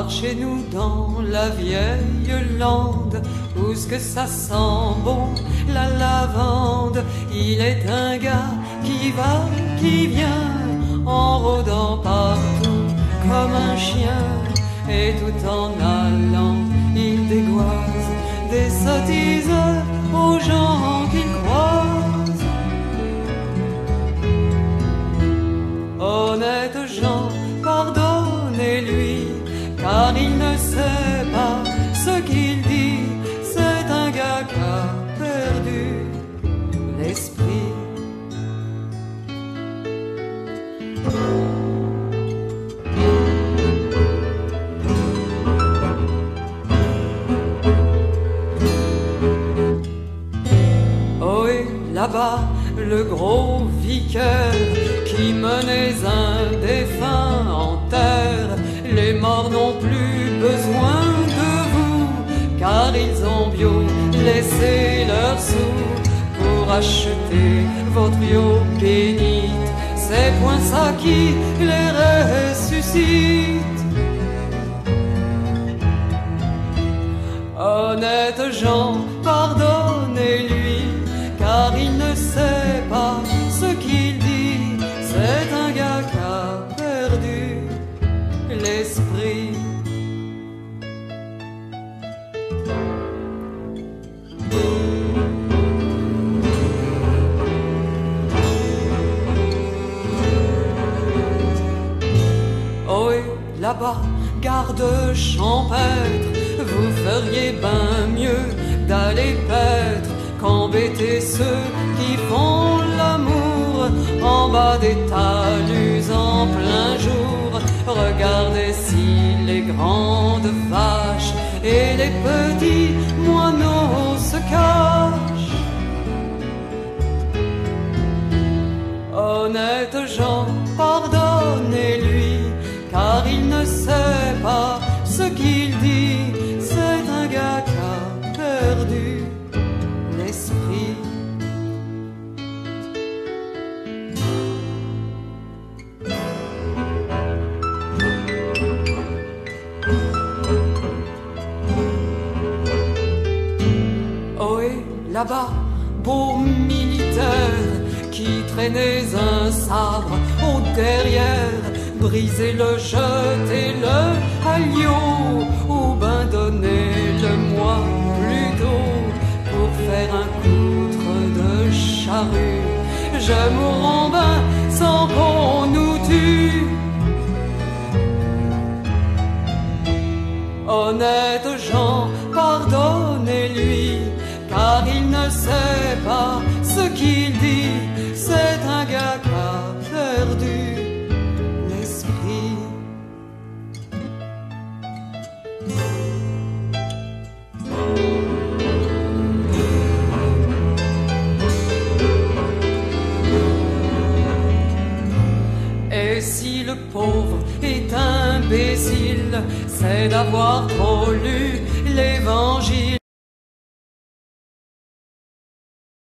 chez nous dans la vieille lande, où ce que ça sent bon, la lavande. Il est un gars qui va, qui vient, en rôdant partout comme un chien. Et tout en allant, il dégoise des sottises aux gens qu'il croise. Honnête gens, pardonnez-lui, car il ne sait pas ce qu'il dit. C'est un gars qui a perdu l'esprit. Oh, et là-bas, le gros vicaire qui menait un défunt en terre. Les morts n'ont plus besoin de vous, car ils ont bio laissé leurs sous pour acheter votre eau bénite. C'est point ça qui les ressuscite. Honnêtes gens, pardonnez-lui, car il ne sait pas ce qu'il dit. C'est un gars qui a perdu l'esprit. Oh, et là-bas, garde champêtre, vous feriez ben mieux d'aller paître qu'embêter ceux qui font l'amour en bas des talus en plein jour. Regardez si les grandes vaches et les petits moineaux se cachent. Honnêtes gens, pardonnez-lui, car il ne sait pas ce qu'il dit. C'est un gars qui a perdu l'esprit. Oh, et là-bas, beau militaire qui traînait un sabre au derrière, brisez-le, jetez-le à Lyon, ou ben donnez-le-moi plutôt pour faire un poutre de charrue. Je mourrai ben sans qu'on nous tue. Honnêtes gens, pardonnez-lui, car il ne sait pas ce qu'il dit. C'est un gars qui a perdu l'esprit. Et si le pauvre est imbécile, c'est d'avoir trop lu l'Évangile.